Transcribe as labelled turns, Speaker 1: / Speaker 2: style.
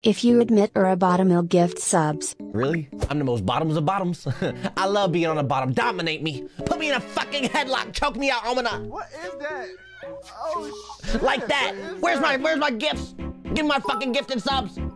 Speaker 1: if you admit or a bottom'll gift subs.
Speaker 2: Really? I'm the most bottoms of bottoms. I love being on the bottom. Dominate me. Put me in a fucking headlock. Choke me out, Omina.
Speaker 3: What is that? Oh shit.
Speaker 2: Like that. Where's my gifts? Give me my fucking gifted subs.